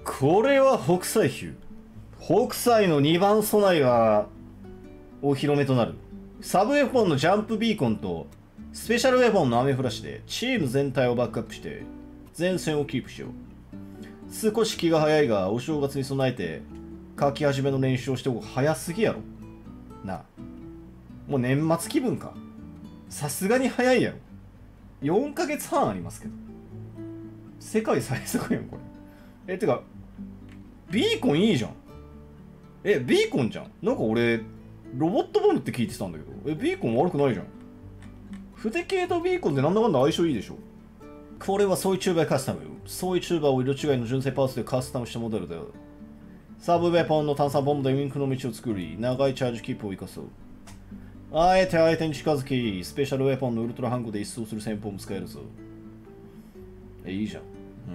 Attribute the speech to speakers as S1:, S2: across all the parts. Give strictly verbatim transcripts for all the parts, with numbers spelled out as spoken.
S1: これは北斎ヒュー。北斎のにばん備えがお披露目となる。サブウェポンのジャンプビーコンとスペシャルウェポンの雨フラッシュでチーム全体をバックアップして前線をキープしよう。少し気が早いがお正月に備えて書き始めの練習をしておく。早すぎやろなあ。もう年末気分か。さすがに早いやろ。よんかげつはんありますけど。世界最速やんこれ。えてかビーコンいいじゃん。えビーコンじゃん。なんか俺ロボットボムって聞いてたんだけど、えビーコン悪くないじゃん。筆系とビーコンってなんだかんだ相性いいでしょ。これはソイチューバーカスタム。ソイチューバーを色違いの純正パーツでカスタムしたモデルだよ。サブウェポンの炭酸ボムでウィンクの道を作り、長いチャージキープを生かそう。あえて相手に近づき、スペシャルウェポンのウルトラハングで一掃する戦法も使えるぞ。え、いいじゃん。うん。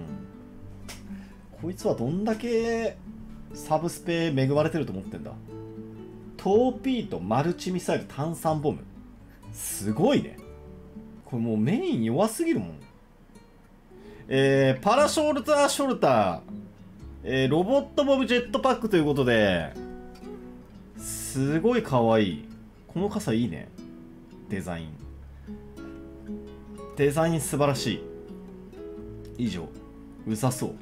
S1: こいつはどんだけサブスペ恵まれてると思ってんだ。トーピーとマルチミサイル炭酸ボム。すごいね。これもうメイン弱すぎるもん。えー、パラショルターショルター、えー、ロボットボムジェットパックということで、すごいかわいい。この傘いいね。デザイン。デザイン素晴らしい。以上。うざそう。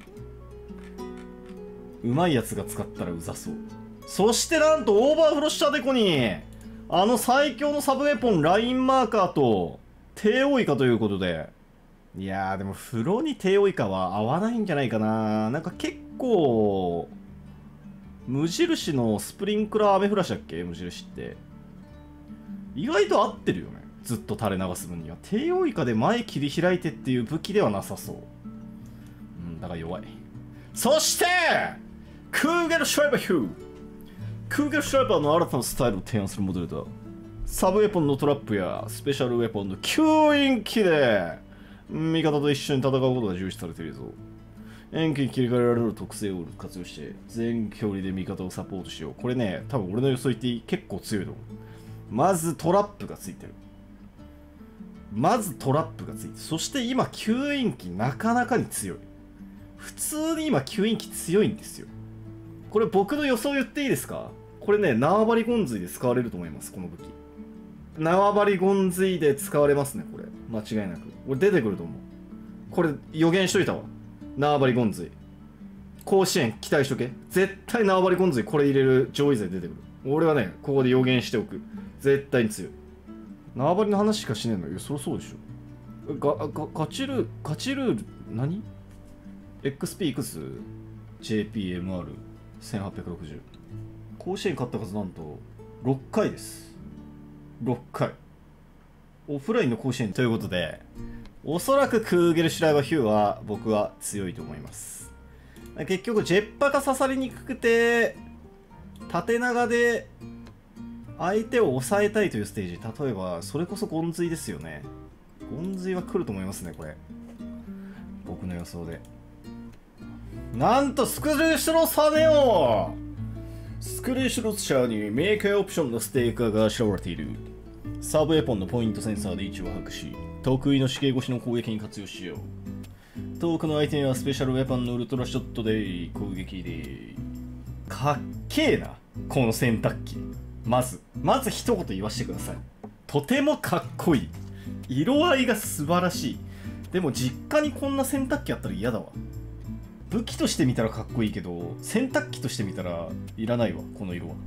S1: うまいやつが使ったらうざそう。そしてなんとオーバーフロッシャーデコに、あの最強のサブウェポンラインマーカーと低オイカということで、いやーでも風呂に低オイカは合わないんじゃないかな。なんか結構無印のスプリンクラー雨フラッシュだっけ、無印って意外と合ってるよね。ずっと垂れ流す分には低オイカで前切り開いてっていう武器ではなさそう。うんだから弱い。そしてクーゲルシュライバーヒュー。クーゲルシュライバーの新たなスタイルを提案するモデルだ。サブウェポンのトラップやスペシャルウェポンの吸引機で味方と一緒に戦うことが重視されているぞ。遠近に切り替えられる特性を活用して全距離で味方をサポートしよう。これね、多分俺の予想言っていい、結構強いと思う。まずトラップがついてる。まずトラップがついてる。そして今吸引機なかなかに強い。普通に今吸引機強いんですよ。これ僕の予想言っていいですか。これね、縄張りゴンズイで使われると思います。この武器縄張りゴンズイで使われますね。これ間違いなくこれ出てくると思う。これ予言しといたわ。縄張りゴンズイ甲子園期待しとけ。絶対縄張りゴンズイこれ入れる上位勢出てくる。俺はねここで予言しておく。絶対に強い。縄張りの話しかしねえのよ。そりゃそうでしょ。ががガチルガチルール何 エックスピー いくつ ジェーピーエムアールせんはっぴゃくろくじゅう。 甲子園勝った数なんとろっかいです。ろっかいオフラインの甲子園ということで、おそらくクーゲルシュライバーヒューは僕は強いと思います。結局ジェッパが刺さりにくくて縦長で相手を抑えたいというステージ、例えばそれこそゴンズイですよね。ゴンズイは来ると思いますね。これ僕の予想で。なんとスクリューシュロスハネオスクリューシュロス社にメーカーオプションのステーカーがあしらわれている。サブウェポンのポイントセンサーで位置を把握し、得意の視形越しの攻撃に活用しよう。遠くの相手にはスペシャルウェポンのウルトラショットで攻撃で。かっけえなこの洗濯機。まずまず一言言わせてください。とてもかっこいい。色合いが素晴らしい。でも実家にこんな洗濯機あったら嫌だわ。武器として見たらかっこいいけど洗濯機として見たらいらないわこの色は。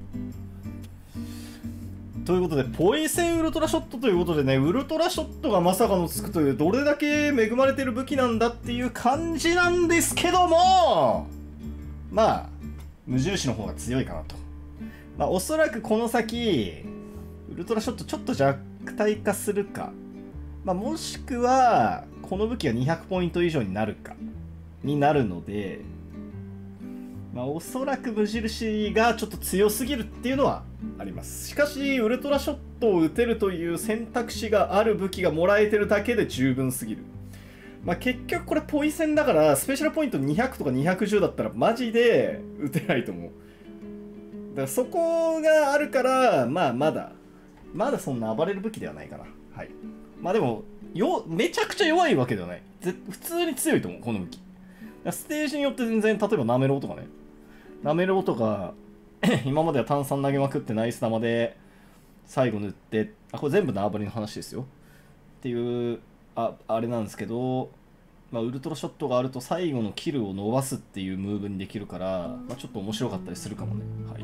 S1: ということでポイセンウルトラショットということでね、ウルトラショットがまさかのつくという、どれだけ恵まれてる武器なんだっていう感じなんですけども、まあ無印の方が強いかなと。まあおそらくこの先ウルトラショットちょっと弱体化するか、まあ、もしくはこの武器がにひゃくポイント以上になるかになるので、まあ、おそらく無印がちょっと強すぎるっていうのはあります。しかしウルトラショットを打てるという選択肢がある武器がもらえてるだけで十分すぎる。まあ、結局これポイセンだからスペシャルポイントにひゃくとかにひゃくじゅうだったらマジで打てないと思う。だからそこがあるから、まあまだまだそんな暴れる武器ではないかな。はい。まあでもよめちゃくちゃ弱いわけではない。ぜ普通に強いと思うこの武器。 ステージによって全然、例えばなめろうとかね。なめろうとか、今までは炭酸投げまくってナイス玉で、最後塗って、あ、これ全部縄張りの話ですよ。っていう、あ、あれなんですけど、まあ、ウルトラショットがあると最後のキルを伸ばすっていうムーブにできるから、まあ、ちょっと面白かったりするかもね。はい。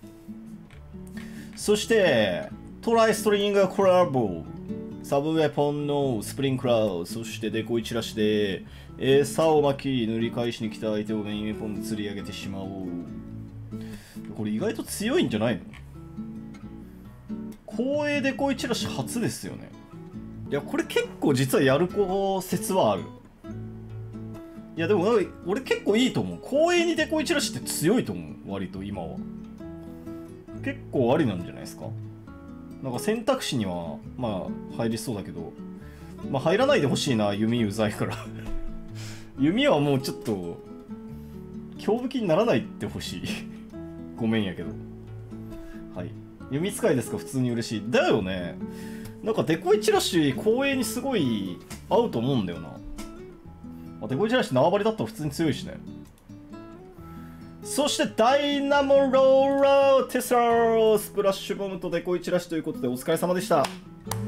S1: そして、トライストリングコラボ。サブウェポンのスプリンクラウド、そしてデコイチラシで餌を巻き塗り返しに来た相手をメインウェポンで釣り上げてしまおう。これ意外と強いんじゃないの？光栄デコイチラシ初ですよね。いやこれ結構実はやる子説はある。いやでも俺結構いいと思う。光栄にデコイチラシって強いと思う。割と今は結構ありなんじゃないですか。なんか選択肢にはまあ入りそうだけど、まあ入らないでほしいな。弓うざいから弓はもうちょっと強武器にならないってほしいごめんやけど。はい、弓使いですか。普通に嬉しいだよね。なんかデコイチラシ光栄にすごい合うと思うんだよな。デコイチラシ縄張りだったら普通に強いしね。そしてダイナモローラーテスラースプラッシュボムとデコイチラシということでお疲れ様でした。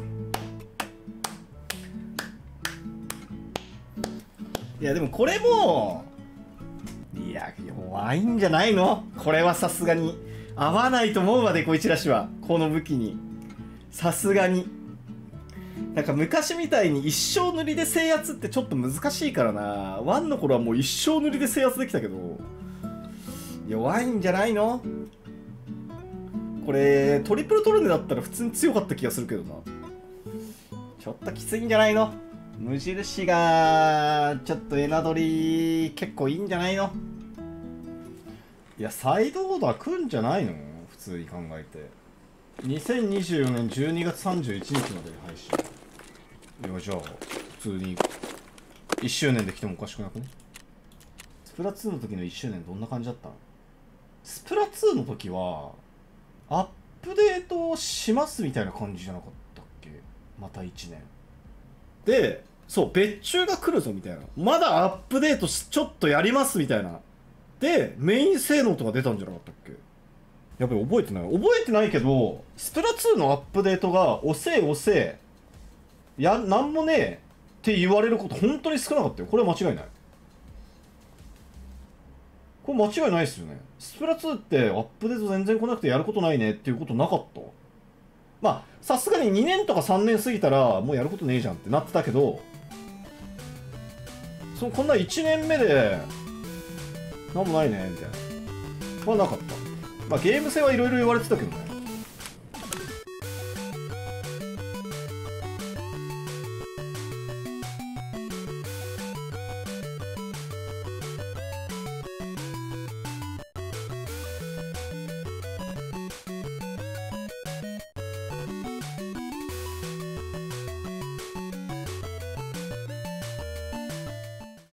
S1: いやでもこれもいや弱いんじゃないの。これはさすがに合わないと思うわ。デコイチラシはこの武器にさすがになんか昔みたいに一生塗りで制圧ってちょっと難しいからな。ワンの頃はもう一生塗りで制圧できたけど弱いんじゃないの。これトリプルトルネだったら普通に強かった気がするけどな。ちょっときついんじゃないの。無印がちょっとエナドリ結構いいんじゃないの。いやサイドオーダー来んじゃないの普通に考えて。にせんにじゅうよねんじゅうにがつさんじゅういちにちまで配信。いやじゃあ普通にいっしゅうねんで来てもおかしくなくね。スプラツーの時のいっしゅうねんどんな感じだったの。スプラツーの時はアップデートしますみたいな感じじゃなかったっけ。またいちねんで、そう別注が来るぞみたいな、まだアップデートちょっとやりますみたいなでメイン性能とか出たんじゃなかったっけ。やっぱり覚えてない覚えてないけどスプラツーのアップデートが遅え遅えやなんもねえって言われること本当に少なかったよ。これは間違いない。これ間違いないですよね。スプラツーってアップデート全然来なくてやることないねっていうことなかった。まあさすがににねんとかさんねん過ぎたらもうやることねえじゃんってなってたけど、そのこんないちねんめでなんもないねみたいなはなかった。まあゲーム性はいろいろ言われてたけどね。